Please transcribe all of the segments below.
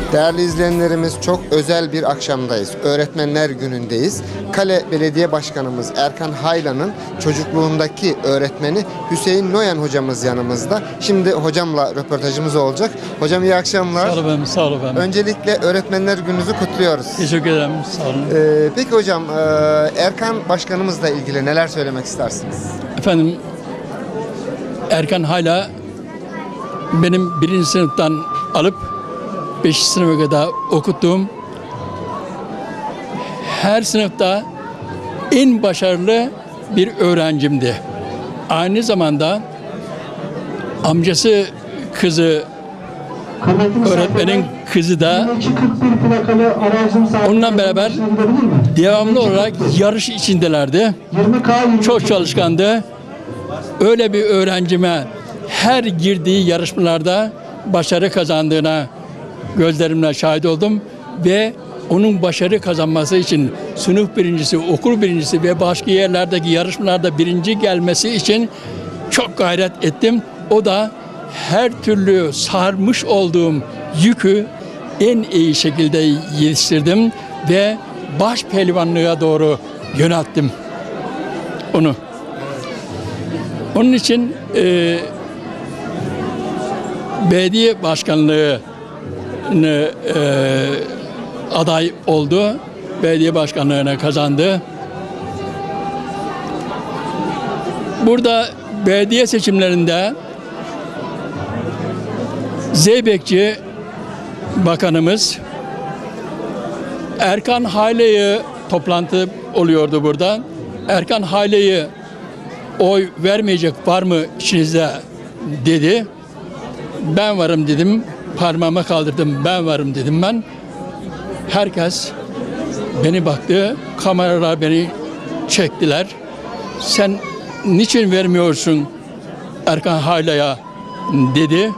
Değerli izleyenlerimiz, çok özel bir akşamdayız. Öğretmenler Günü'ndeyiz. Kale Belediye Başkanımız Erkan Haylan'ın çocukluğundaki öğretmeni Hüseyin Noyan hocamız yanımızda. Şimdi hocamla röportajımız olacak. Hocam iyi akşamlar. Sağ olun efendim, sağ olun efendim. Öncelikle Öğretmenler Günü'nüzü kutluyoruz. Teşekkür ederim, sağ olun. Peki hocam, Erkan Başkanımızla ilgili neler söylemek istersiniz? Efendim, Erkan Hayla benim 1. sınıftan alıp 5. sınıfa kadar okuttuğum, her sınıfta en başarılı bir öğrencimdi. Aynı zamanda amcası kızı, öğretmenin kızı da onunla beraber devamlı olarak yarış içindelerdi. Çok çalışkandı. Öyle bir öğrencime her girdiği yarışmalarda başarı kazandığına gözlerimle şahit oldum ve onun başarı kazanması için sınıf birincisi, okul birincisi ve başka yerlerdeki yarışmalarda birinci gelmesi için çok gayret ettim. O da her türlü sarmış olduğum yükü en iyi şekilde yetiştirdim ve baş pehlivanlığa doğru yönelttim onu. Onun için belediye başkanlığına aday oldu. Belediye başkanlığına kazandı. Burada belediye seçimlerinde Zeybekçi Bakanımız Erkan Hayla'yı, toplantı oluyordu burada. Erkan Hayla'yı oy vermeyecek var mı içinizde dedi. Ben varım dedim. Parmağımı kaldırdım. Ben varım dedim ben. Herkes beni baktı. Kameralar beni çektiler. Sen niçin vermiyorsun Erkan Hayla'ya dedi.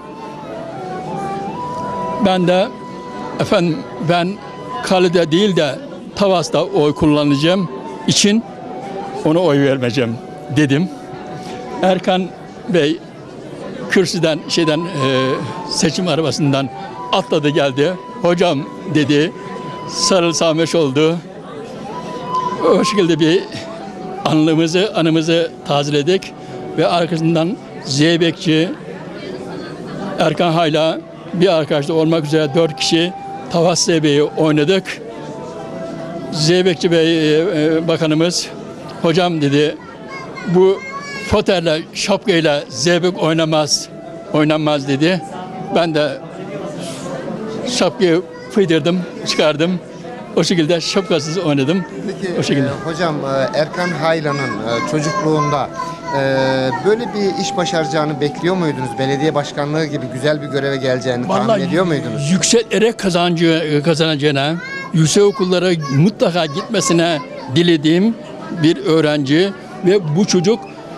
Ben de efendim ben kalede değil de Tavas'ta oy kullanacağım için ona oy vermeyeceğim dedim. Erkan Bey kürsüden seçim arabasından atladı geldi. Hocam dedi. Sarılsameş oldu. O şekilde bir anımızı tazeledik ve arkasından Zeybekçi Erkan Hayla bir arkadaşla olmak üzere 4 kişi Tavas Zeybe'yi oynadık. Zeybekçi Bey bakanımız hocam dedi bu foterle şapkayla zeybek oynanmaz dedi. Ben de şapkayı fıydırdım, çıkardım. O şekilde şapkasız oynadım. Peki o şekilde. Hocam, Erkan Haylan'ın çocukluğunda böyle bir iş başaracağını bekliyor muydunuz? Belediye başkanlığı gibi güzel bir göreve geleceğini tahmin ediyor muydunuz? Yükselerek kazanacağına, yüksek okullara mutlaka gitmesine dilediğim bir öğrenci ve bu çocuk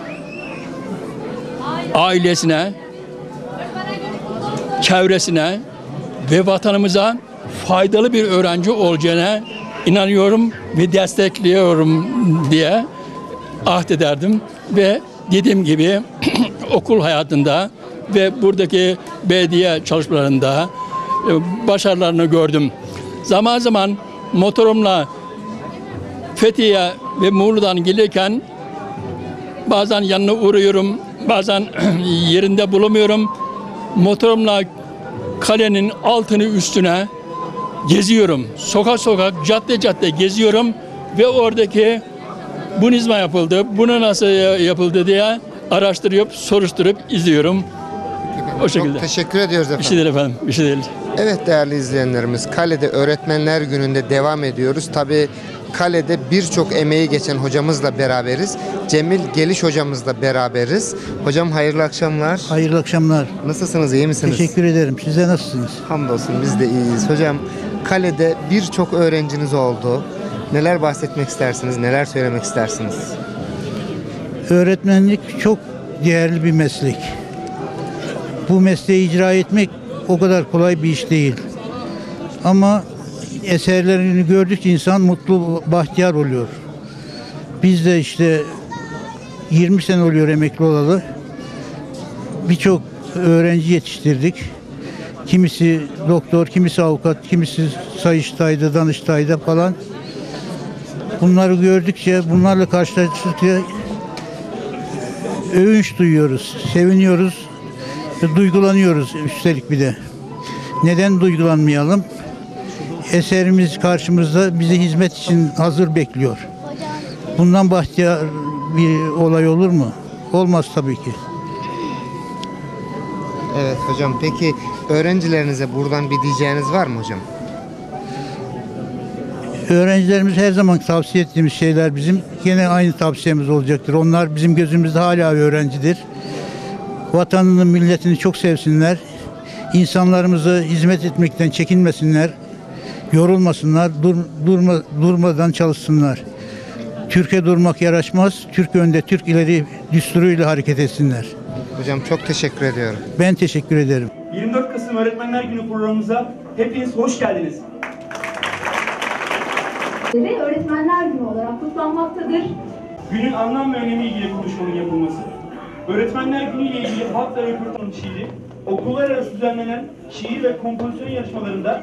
ailesine, çevresine ve vatanımıza faydalı bir öğrenci olacağına inanıyorum ve destekliyorum diye ahdederdim ve dediğim gibi okul hayatında ve buradaki belediye çalışmalarında başarılarını gördüm. Zaman zaman motorumla Fethiye ve Muğla'dan gelirken bazen yanına uğruyorum, bazen yerinde bulamıyorum. Motorumla kalenin altını üstüne geziyorum. Sokak sokak, cadde geziyorum ve oradaki bu ne zaman yapıldı, bunu nasıl yapıldı diye araştırıp, soruşturup izliyorum. O şekilde. Çok teşekkür ediyoruz efendim. Bir şey değil efendim, bir şey değil. Evet değerli izleyenlerimiz, Kale'de Öğretmenler Günü'nde devam ediyoruz. Tabii Kale'de birçok emeği geçen hocamızla beraberiz. Cemil Geliş hocamızla beraberiz. Hocam hayırlı akşamlar. Hayırlı akşamlar. Nasılsınız, iyi misiniz? Teşekkür ederim. Siz de nasılsınız? Hamdolsun biz de iyiyiz. Hocam, Kale'de birçok öğrenciniz oldu. Neler bahsetmek istersiniz, neler söylemek istersiniz? Öğretmenlik çok değerli bir meslek. Bu mesleği icra etmek o kadar kolay bir iş değil. Ama eserlerini gördükçe insan mutlu, bahtiyar oluyor. Biz de işte 20 sene oluyor emekli olalı. Birçok öğrenci yetiştirdik. Kimisi doktor, kimisi avukat, kimisi Sayıştay'da, Danıştay'da falan. Bunları gördükçe, bunlarla karşılaştıkça övünç duyuyoruz, seviniyoruz, duygulanıyoruz üstelik bir de. Neden duygulanmayalım? Eserimiz karşımızda bizi hizmet için hazır bekliyor. Bundan bahtiyar bir olay olur mu? Olmaz tabii ki. Evet hocam, peki öğrencilerinize buradan bir diyeceğiniz var mı hocam? Öğrencilerimiz her zaman tavsiye ettiğimiz şeyler bizim. Yine aynı tavsiyemiz olacaktır. Onlar bizim gözümüzde hala öğrencidir. Vatanını, milletini çok sevsinler. İnsanlarımıza hizmet etmekten çekinmesinler. Yorulmasınlar, durmadan çalışsınlar. Türkiye durmak yaraşmaz. Türk önde, Türk ileri düsturuyla hareket etsinler. Hocam çok teşekkür ediyorum. Ben teşekkür ederim. 24 Kasım Öğretmenler Günü programımıza hepiniz hoş geldiniz. Ve Öğretmenler Günü olarak kutlanmaktadır. Günün anlam ve önemi ilgili konuşmanın yapılması, Öğretmenler Günü ile ilgili halkla röportaj şiiri, okullar arası düzenlenen şiir ve kompozisyon yarışmalarında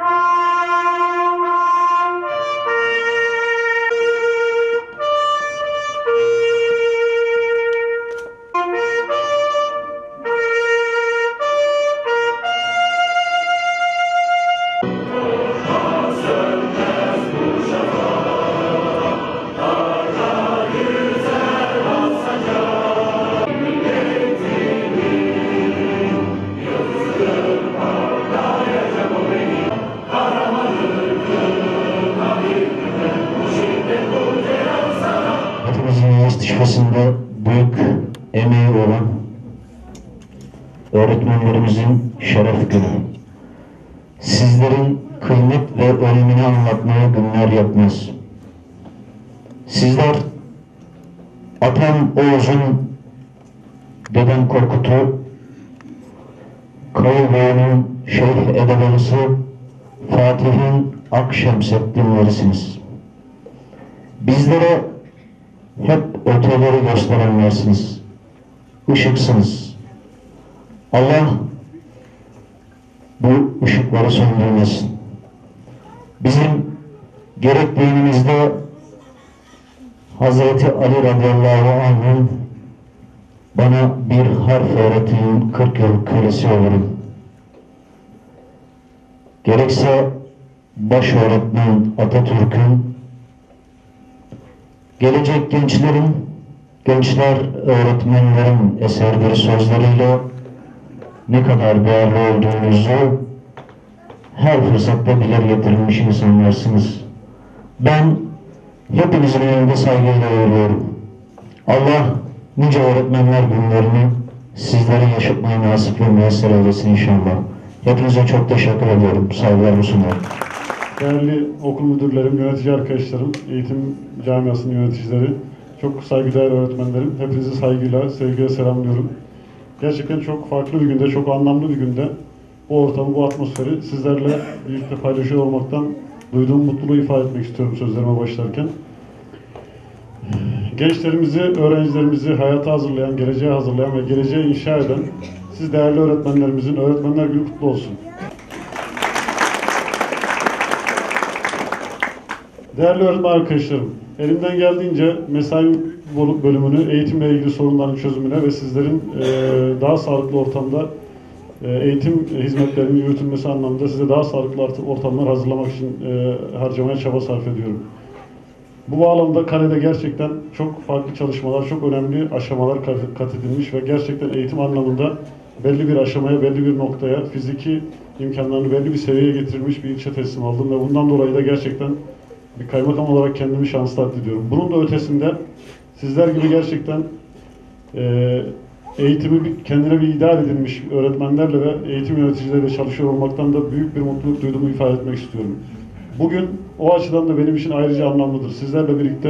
Hepimizin yetişmesinde büyük emeği olan öğretmenlerimizin şeref günü. Sizlerin kıymet ve önemini anlatmaya günler yetmez. Sizler Atam Oğuz'un, Dedem Korkut'u, Kayıbey'in Şeyh Edebalisi, Fatih'in Akşemseddinlerisiniz. Bizlere hep öteleri gösterenlersiniz. Işıksınız. Allah bu ışıkları söndürmesin. Bizim gerek dinimizde Hazreti Ali radıyallahu anh'ın bana bir harf öğretin 40 yıl kölesi olurum. Gerekse baş öğretmen Atatürk'ün gelecek gençler öğretmenlerin eserleri sözleriyle ne kadar değerli olduğunuzu her fırsatta dile getirilmiş insanlarsınız. Ben hepinizin önünde saygıyla uğurluyorum. Allah nice öğretmenler günlerini sizlere yaşatmayı nasip ve müyesser eylesin inşallah. Hepinize çok teşekkür ediyorum. Saygılarımı sunuyorum. Değerli okul müdürlerim, yönetici arkadaşlarım, eğitim camiasının yöneticileri, çok saygıdeğer öğretmenlerim, hepinizi saygıyla, sevgiyle selamlıyorum. Gerçekten çok farklı bir günde, çok anlamlı bir günde bu ortamı, bu atmosferi sizlerle birlikte paylaşıyor olmaktan duyduğum mutluluğu ifade etmek istiyorum sözlerime başlarken. Gençlerimizi, öğrencilerimizi hayata hazırlayan, geleceğe hazırlayan ve geleceğe inşa eden siz değerli öğretmenlerimizin Öğretmenler Günü kutlu olsun. Değerli öğretmen arkadaşlarım, elimden geldiğince mesai bölümünü eğitimle ilgili sorunların çözümüne ve sizlerin daha sağlıklı ortamda eğitim hizmetlerinin yürütülmesi anlamında size daha sağlıklı ortamlar hazırlamak için harcamaya çaba sarf ediyorum. Bu bağlamda Kale'de gerçekten çok farklı çalışmalar, çok önemli aşamalar kat edilmiş ve gerçekten eğitim anlamında belli bir aşamaya, belli bir noktaya, fiziki imkanlarını belli bir seviyeye getirilmiş bir ilçe teslim aldım ve bundan dolayı da gerçekten bir kaymakam olarak kendimi şanslı addediyorum. Bunun da ötesinde sizler gibi gerçekten eğitimi kendine bir ideal edilmiş öğretmenlerle ve eğitim yöneticileriyle çalışıyor olmaktan da büyük bir mutluluk duyduğumu ifade etmek istiyorum. Bugün o açıdan da benim için ayrıca anlamlıdır. Sizlerle birlikte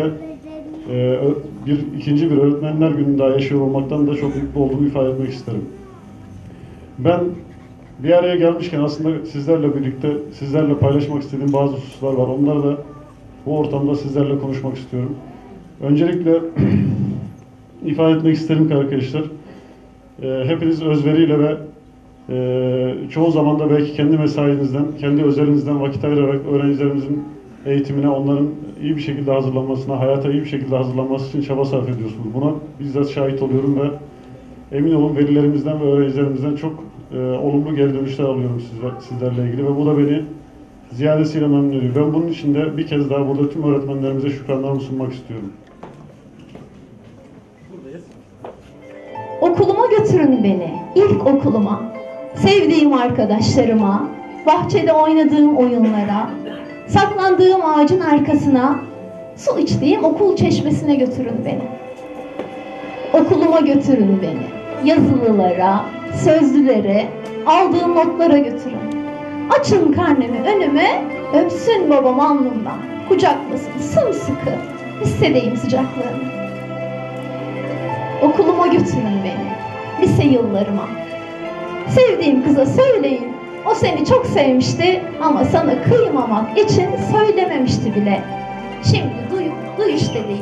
ikinci bir öğretmenler günü daha yaşıyor olmaktan da çok mutlu olduğumu ifade etmek isterim. Ben bir araya gelmişken aslında sizlerle birlikte, sizlerle paylaşmak istediğim bazı hususlar var. Onları da bu ortamda sizlerle konuşmak istiyorum. Öncelikle ifade etmek isterim ki arkadaşlar, hepiniz özveriyle ve Çoğu zaman da belki kendi mesainizden, kendi özelinizden vakit ayırarak öğrencilerimizin eğitimine, onların iyi bir şekilde hazırlanmasına, hayata iyi bir şekilde hazırlanması için çaba sarf ediyorsunuz. Buna bizzat şahit oluyorum ve emin olun velilerimizden ve öğrencilerimizden çok olumlu geri dönüşler alıyorum sizlerle ilgili ve bu da beni ziyadesiyle memnun ediyor. Ben bunun için de bir kez daha burada tüm öğretmenlerimize şükranlarımı sunmak istiyorum. Okuluma götürün beni, ilk okuluma. Sevdiğim arkadaşlarıma, bahçede oynadığım oyunlara, saklandığım ağacın arkasına, su içtiğim okul çeşmesine götürün beni. Okuluma götürün beni. Yazılılara, sözlülere, aldığım notlara götürün. Açın karnemi önüme, öpsün babam alnımdan, kucaklasın sımsıkı, hissedeyim sıcaklığını. Okuluma götürün beni, lise yıllarıma. Sevdiğim kıza söyleyin, o seni çok sevmişti ama sana kıymamak için söylememişti bile. Şimdi duy işte deyin.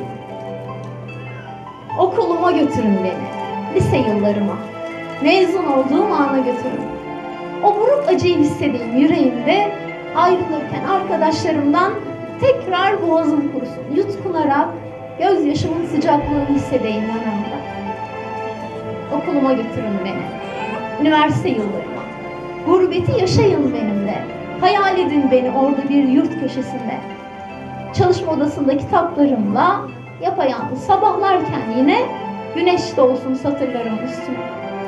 Okuluma götürün beni, lise yıllarıma. Mezun olduğum ana götürün. O buruk acıyı hissedeyim yüreğimde, ayrılırken arkadaşlarımdan tekrar boğazım kurusun. Yutkunarak gözyaşımın sıcaklığını hissedeyim yanımda. Okuluma götürün beni, üniversite yıllarıma. Gurbeti yaşayın benimle, hayal edin beni orada bir yurt köşesinde. Çalışma odasında kitaplarımla, yapayalnız sabahlarken yine güneş doğsun satırlarım üstüne.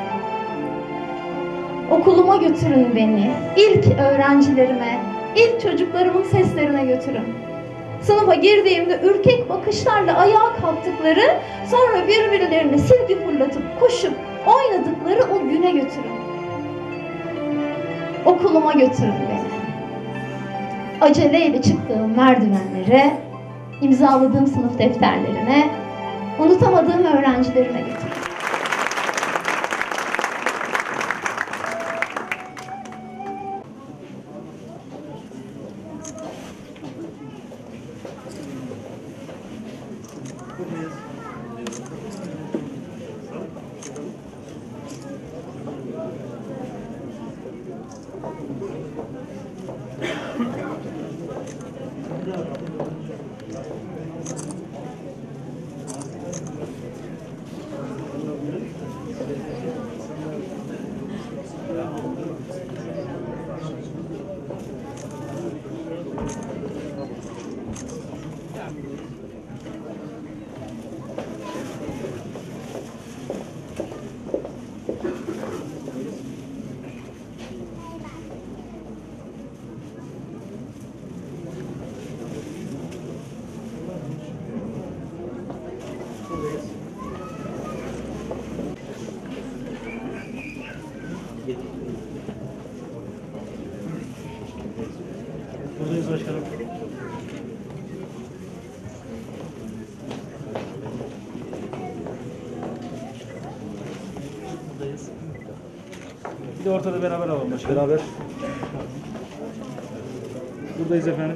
Okuluma götürün beni, ilk öğrencilerime, ilk çocuklarımın seslerine götürün. Sınıfa girdiğimde ürkek bakışlarla ayağa kalktıkları, sonra birbirlerine silgi fırlatıp koşup oynadıkları o güne götürün. Okuluma götürün beni. Aceleyle çıktığım merdivenlere, imzaladığım sınıf defterlerine, unutamadığım öğrencilerime götürün. Buradayız başkanım. Buradayız. Bir de ortada beraber alalım başkanım. Beraber. Buradayız efendim.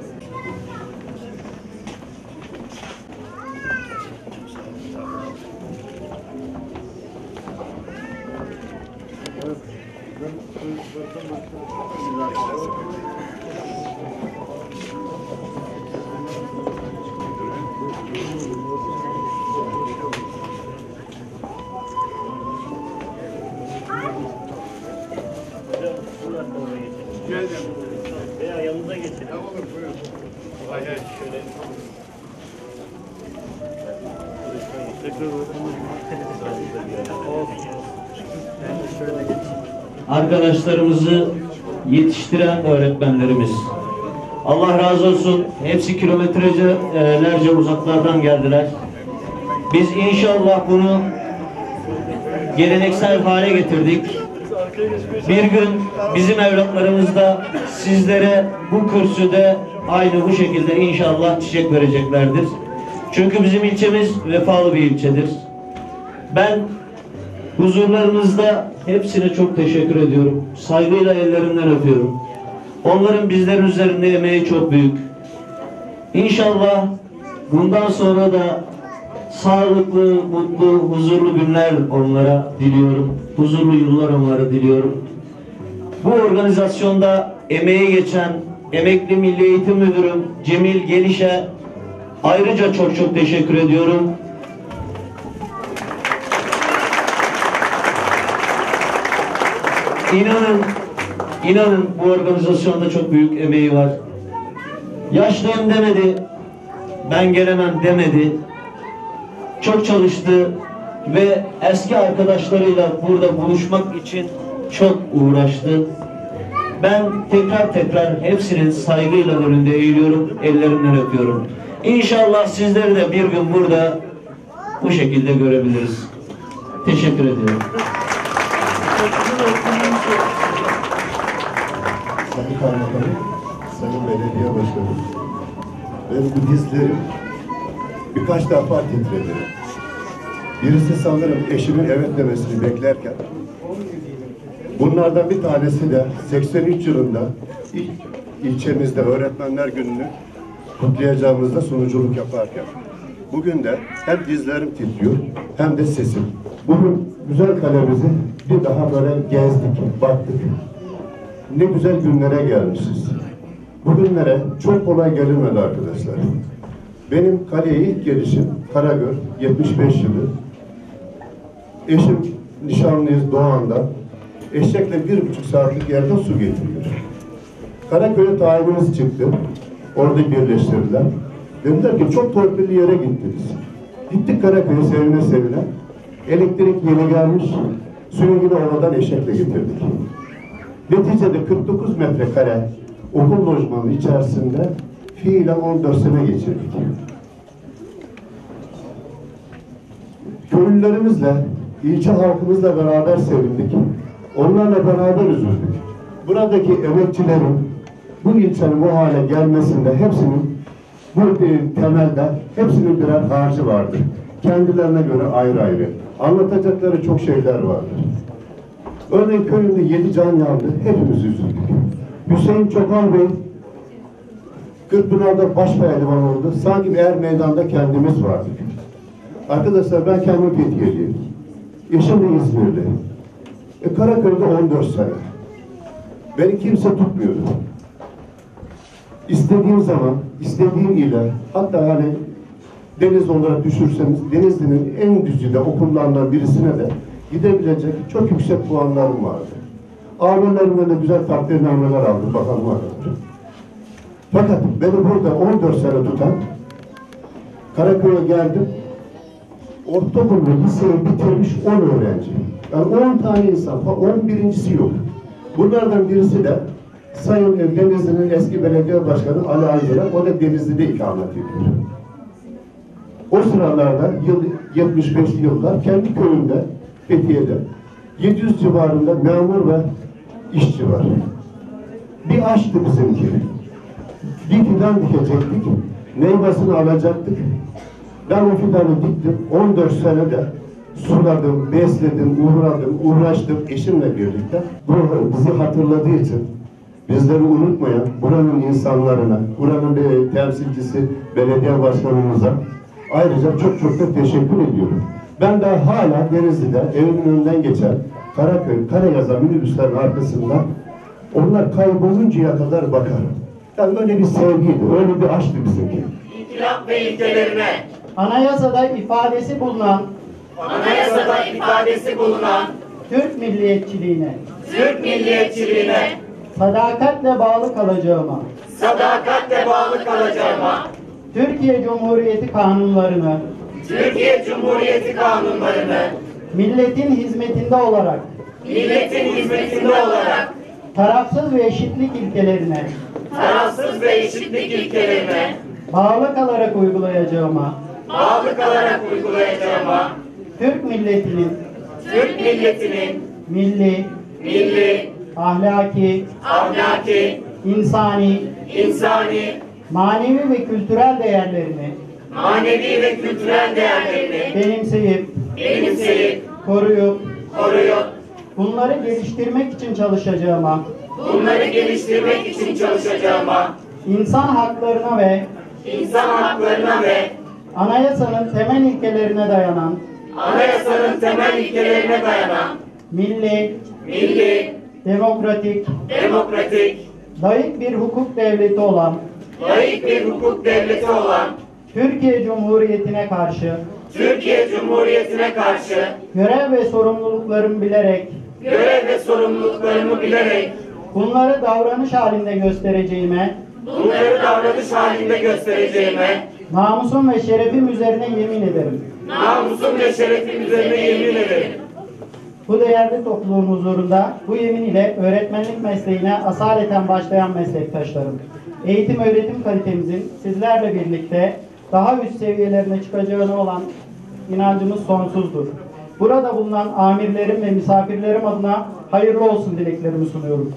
Veya yanınıza geçelim. Tamam, buyurun. Hayır, şöyle. Arkadaşlarımızı yetiştiren öğretmenlerimiz. Allah razı olsun. Hepsi kilometrelerce uzaklardan geldiler. Biz inşallah bunu geleneksel hale getirdik. Bir gün bizim evlatlarımız da sizlere bu kürsüde aynı bu şekilde inşallah çiçek vereceklerdir. Çünkü bizim ilçemiz vefalı bir ilçedir. Ben huzurlarınızda hepsine çok teşekkür ediyorum. Saygıyla ellerinden öpüyorum. Onların bizlerin üzerinde emeği çok büyük. İnşallah bundan sonra da sağlıklı, mutlu, huzurlu günler onlara diliyorum. Huzurlu yıllar onlara diliyorum. bu organizasyonda emeği geçen emekli Milli Eğitim Müdürüm Cemil Geliş'e ayrıca çok teşekkür ediyorum. İnanın bu organizasyonda çok büyük emeği var. Yaşlıyım demedi, ben gelemem demedi. Çok çalıştı ve eski arkadaşlarıyla burada buluşmak için çok uğraştı. Ben tekrar hepsinin saygıyla önünde eğiliyorum, ellerinden öpüyorum. İnşallah sizleri de bir gün burada bu şekilde görebiliriz. Teşekkür ediyorum. Sayın Kaymakamım, Sayın Belediye Başkanım, benim bu dizlerim birkaç defa titredi. Birisi sanırım eşimin evet demesini beklerken, bunlardan bir tanesi de 83 yılında ilçemizde Öğretmenler Günü'nü kutlayacağımızda sunuculuk yaparken. Bugün de hem dizlerim titriyor hem de sesim. Bugün güzel kalemizi bir daha böyle gezdik, baktık. Ne güzel günlere gelmişiz. Bugünlere çok kolay gelinmedi arkadaşlar. Benim kaleye ilk gelişim Karagöl, 75 yılı. Eşim nişanlıyız Doğan'da. Eşekle 1,5 saatlik yerden su getiriyor. Karaköy'e tayinimiz çıktı. Orada birleştirdiler. Dediler ki çok torpilli yere gittiniz. Gittik Karaköy'e sevine. Elektrik yeni gelmiş. Suyu yine oradan eşekle getirdik. Neticede 49 metrekare okul lojmanı içerisinde fiilen 14 sene geçirdik. Köylülerimizle, ilçe halkımızla beraber sevindik. Onlarla beraber üzüldük. Buradaki emekçilerin bu ilçenin bu hale gelmesinde hepsinin bu temelde hepsinin birer harcı vardır. Kendilerine göre ayrı. Anlatacakları çok şeyler vardır. Örneğin köyünde 7 can yandı. Hepimiz üzüldük. Hüseyin Çokal Bey Kırkpınar'da baş pehlivan oldu. Sanki bir er meydanda kendimiz vardık. Arkadaşlar ben kendim Fethiye'liyim. Eşim de İzmir'de. Karaköy'de 14 sene. Beni kimse tutmuyordu. İstediğim zaman, istediğim ile, hatta hani deniz olarak düşürseniz, Denizli'nin en güzide okullarından birisine de gidebilecek çok yüksek puanlarım vardı. Amirlerimden de güzel takdirnameler aldım bakanlığa kadar. Fakat beni burada 14 sene tutan, Karaköy'e geldim, ortaokul ve liseyi bitirmiş 10 öğrenci. Yani 10 tane insan, 11.'si yok. Bunlardan birisi de Sayın Denizli'nin eski belediye başkanı Ali Aydın'a, o da Denizli'de ikamet ediyor. O sıralarda 75'li yıllar kendi köyünde, Fethiye'de 700 civarında memur ve işçi var. Bir açtı bizimki. Bir fidan dikecektik, meyvasını alacaktık. Ben o fidanı diktim, 14 senede suladım, besledim, uğraştım eşimle birlikte. Bu bizi hatırladığı için bizleri unutmayan buranın insanlarına, buranın temsilcisi belediye başkanımıza ayrıca çok da teşekkür ediyorum. Ben de hala Denizli'de evimin önünden geçen Karaköy, Karayazan minibüslerin arkasında onlar kayboluncaya kadar bakarım. Yani öyle bir sevgiydi, öyle bir aşktı bizimki. İnkılap ve ilkelerine Anayasada ifadesi bulunan Türk milliyetçiliğine sadakatle bağlı kalacağıma Türkiye Cumhuriyeti kanunlarını milletin hizmetinde olarak tarafsız ve eşitlik ilkelerine bağlı kalarak uygulayacağıma Türk milletinin milli, ahlaki, insani, manevi ve kültürel değerlerini benimseyip koruyup bunları geliştirmek için çalışacağıma insan haklarına ve anayasanın temel ilkelerine dayanan milli, demokratik, layık bir hukuk devleti olan Türkiye Cumhuriyeti'ne karşı görev ve sorumluluklarımı bilerek bunları davranış halinde göstereceğime namusum ve şerefim üzerine yemin ederim. Bu değerli topluluğun huzurunda bu yemin ile öğretmenlik mesleğine asaleten başlayan meslektaşlarım, eğitim öğretim kalitemizin sizlerle birlikte daha üst seviyelerine çıkacağına olan inancımız sonsuzdur. Burada bulunan amirlerim ve misafirlerim adına hayırlı olsun dileklerimi sunuyorum.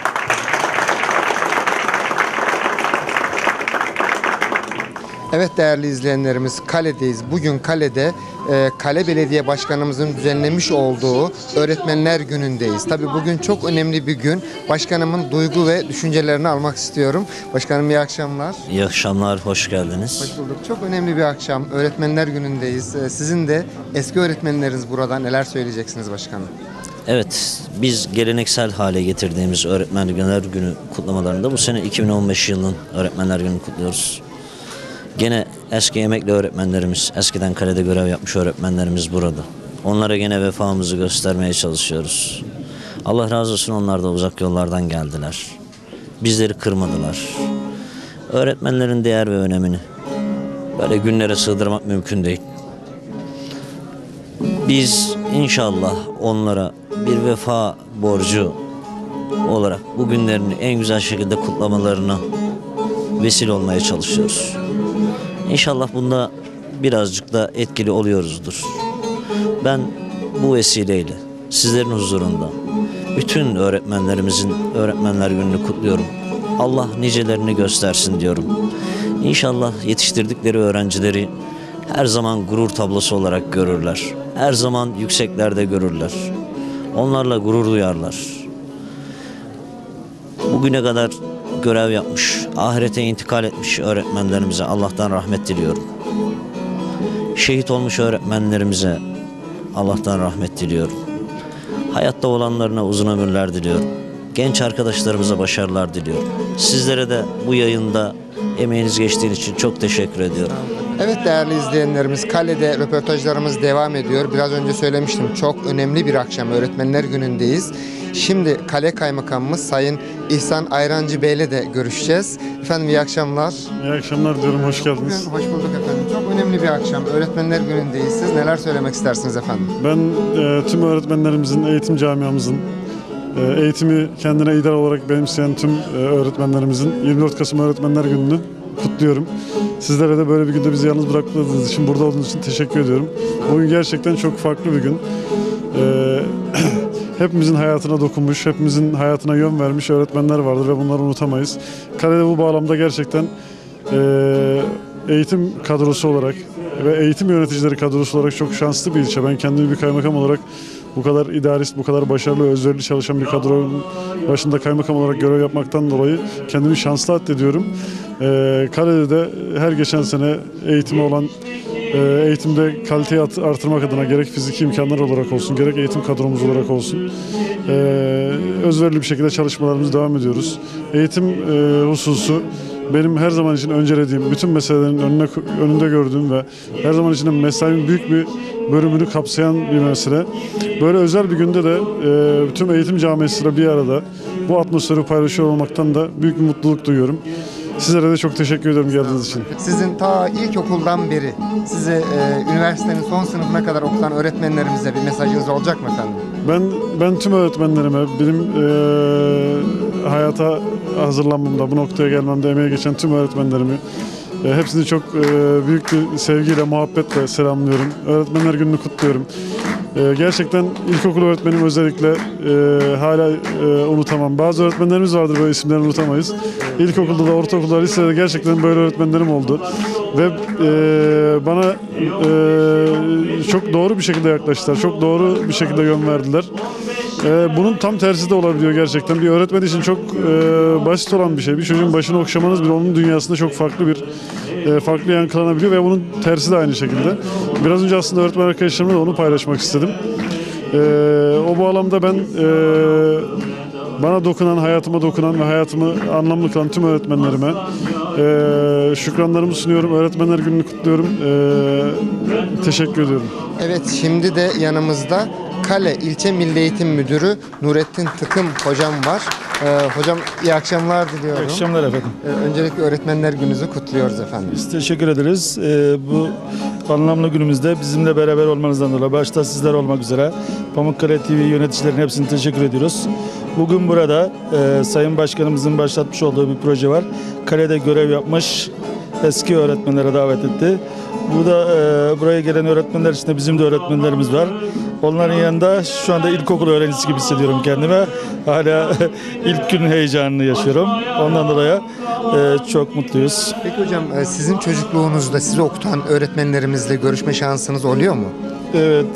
Evet değerli izleyenlerimiz, kaledeyiz. Bugün kalede Kale Belediye Başkanımızın düzenlemiş olduğu Öğretmenler Günü'ndeyiz. Tabii bugün çok önemli bir gün. Başkanımın duygu ve düşüncelerini almak istiyorum. Başkanım iyi akşamlar. İyi akşamlar, hoş geldiniz. Hoş bulduk. Çok önemli bir akşam. Öğretmenler Günü'ndeyiz. Sizin de eski öğretmenleriniz burada. Neler söyleyeceksiniz başkanım? Evet, biz geleneksel hale getirdiğimiz Öğretmenler Günü kutlamalarında bu sene 2015 yılının Öğretmenler Günü'nü kutluyoruz. Gene eski emekli öğretmenlerimiz, eskiden kalede görev yapmış öğretmenlerimiz burada. Onlara gene vefamızı göstermeye çalışıyoruz. Allah razı olsun, onlar da uzak yollardan geldiler. Bizleri kırmadılar. Öğretmenlerin değer ve önemini böyle günlere sığdırmak mümkün değil. Biz inşallah onlara bir vefa borcu olarak bu günlerini en güzel şekilde kutlamalarına vesile olmaya çalışıyoruz. İnşallah bunda birazcık da etkili oluyoruzdur. Ben bu vesileyle sizlerin huzurunda bütün öğretmenlerimizin Öğretmenler Günü'nü kutluyorum. Allah nicelerini göstersin diyorum. İnşallah yetiştirdikleri öğrencileri her zaman gurur tablosu olarak görürler. Her zaman yükseklerde görürler. Onlarla gurur duyarlar. Bugüne kadar görev yapmış, ahirete intikal etmiş öğretmenlerimize Allah'tan rahmet diliyorum. Şehit olmuş öğretmenlerimize Allah'tan rahmet diliyorum. Hayatta olanlarına uzun ömürler diliyorum. Genç arkadaşlarımıza başarılar diliyorum. Sizlere de bu yayında emeğiniz geçtiği için çok teşekkür ediyorum. Evet değerli izleyenlerimiz, kalede röportajlarımız devam ediyor. Biraz önce söylemiştim, çok önemli bir akşam, Öğretmenler Günü'ndeyiz. Şimdi Kale Kaymakamımız Sayın İhsan Ayrancı Bey'le de görüşeceğiz. Efendim iyi akşamlar. İyi akşamlar diyorum, hoş geldiniz. Bugün hoş bulduk efendim. Çok önemli bir akşam, Öğretmenler Günü'ndeyiz. Siz neler söylemek istersiniz efendim? Ben tüm öğretmenlerimizin, eğitim camiamızın, eğitimi kendine ideal olarak benimseyen tüm öğretmenlerimizin 24 Kasım Öğretmenler Günü'nü kutluyorum. Sizlere de böyle bir günde bizi yalnız bırakmadığınız için, burada olduğunuz için teşekkür ediyorum. Bugün gerçekten çok farklı bir gün. Hepimizin hayatına dokunmuş, hepimizin hayatına yön vermiş öğretmenler vardır ve bunları unutamayız. Kalede bu bağlamda gerçekten eğitim kadrosu olarak ve eğitim yöneticileri kadrosu olarak çok şanslı bir ilçe. Ben kendimi bir kaymakam olarak bu kadar idealist, bu kadar başarılı ve özverili çalışan bir kadronun başında kaymakam olarak görev yapmaktan dolayı kendimi şanslı addediyorum. Kale'de de her geçen sene eğitimi olan, eğitimde kaliteyi artırmak adına gerek fiziki imkanlar olarak olsun, gerek eğitim kadromuz olarak olsun özverili bir şekilde çalışmalarımızı devam ediyoruz. Eğitim hususu benim her zaman için öncelediğim, bütün meselelerin önünde gördüğüm ve her zaman için mesaimin büyük bir bölümünü kapsayan bir mesele. Böyle özel bir günde de tüm eğitim camiasıyla bir arada bu atmosferi paylaşıyor olmaktan da büyük bir mutluluk duyuyorum. Sizlere de çok teşekkür ederim geldiğiniz için. Sizin ta ilkokuldan beri sizi üniversitenin son sınıfına kadar okutan öğretmenlerimize bir mesajınız olacak mı efendim? Ben tüm öğretmenlerime, benim hayata hazırlanmamda, bu noktaya gelmemde emeği geçen tüm öğretmenlerimi hepsini çok büyük bir sevgiyle, muhabbetle selamlıyorum. Öğretmenler Günü'nü kutluyorum. Gerçekten ilkokul öğretmenim özellikle hala unutamam. Bazı öğretmenlerimiz vardır, böyle isimlerini unutamayız. İlkokulda da, ortaokulda, lisede gerçekten böyle öğretmenlerim oldu. Ve bana çok doğru bir şekilde yaklaştılar. Çok doğru bir şekilde yön verdiler. Bunun tam tersi de olabiliyor gerçekten. Bir öğretmen için çok basit olan bir şey. Bir çocuğun başını okşamanız bile onun dünyasında çok farklı yankılanabiliyor ve bunun tersi de aynı şekilde. Biraz önce aslında öğretmen arkadaşlarımla da onu paylaşmak istedim. O bağlamda ben bana dokunan, hayatıma dokunan ve hayatımı anlamlı kılan tüm öğretmenlerime şükranlarımı sunuyorum. Öğretmenler Günü'nü kutluyorum. Teşekkür ediyorum. Evet, şimdi de yanımızda Kale İlçe Milli Eğitim Müdürü Nurettin Tıkım hocam var. Hocam iyi akşamlar diliyorum. İyi akşamlar efendim. Öncelikle Öğretmenler Günü'nüzü kutluyoruz efendim. Biz teşekkür ederiz. Bu anlamlı günümüzde bizimle beraber olmanızdan dolayı başta sizler olmak üzere Pamukkale TV yöneticilerinin hepsine teşekkür ediyoruz. Bugün burada Sayın Başkanımızın başlatmış olduğu bir proje var. Kale'de görev yapmış eski öğretmenlere davet etti. Burada buraya gelen öğretmenler içinde bizim de öğretmenlerimiz var. Onların yanında şu anda ilkokul öğrencisi gibi hissediyorum kendime. Hala ilk gün heyecanını yaşıyorum. Ondan dolayı çok mutluyuz. Peki hocam, sizin çocukluğunuzda sizi okutan öğretmenlerimizle görüşme şansınız oluyor mu? Evet,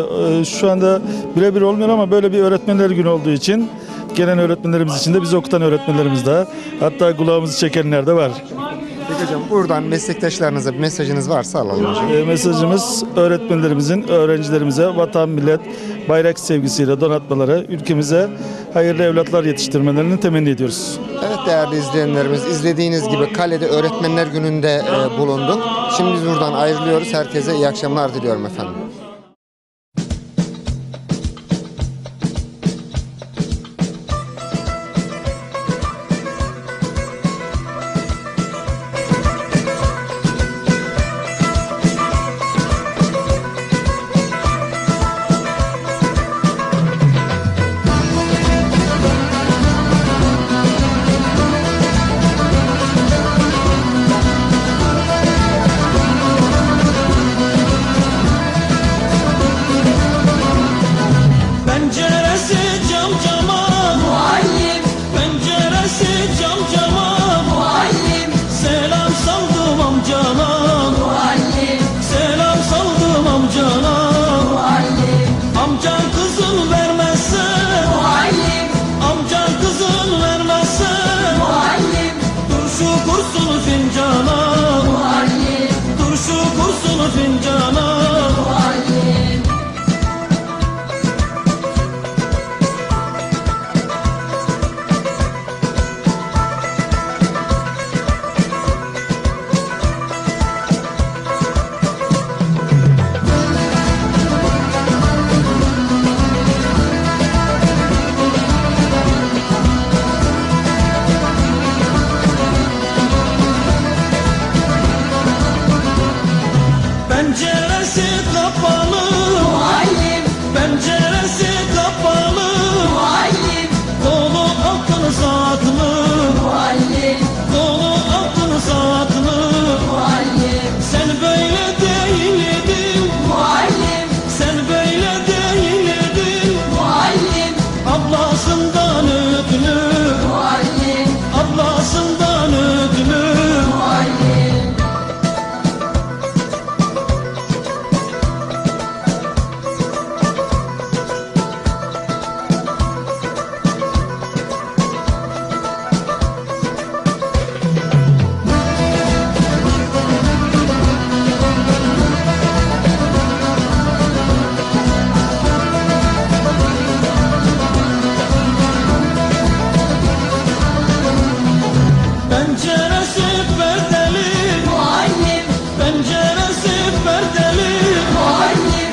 şu anda birebir olmuyor ama böyle bir öğretmenler günü olduğu için gelen öğretmenlerimiz için de bizi okutan öğretmenlerimiz de, hatta kulağımızı çekenler de var. Peki hocam, buradan meslektaşlarınıza bir mesajınız varsa alalım hocam. Mesajımız öğretmenlerimizin öğrencilerimize vatan, millet, bayrak sevgisiyle donatmaları, ülkemize hayırlı evlatlar yetiştirmelerini temenni ediyoruz. Evet değerli izleyenlerimiz, izlediğiniz gibi Kale'de Öğretmenler Günü'nde bulunduk. Şimdi biz buradan ayrılıyoruz. Herkese iyi akşamlar diliyorum efendim.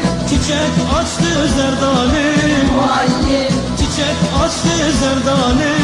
Çiçek açtı zerdali, çiçek açtı zerdali.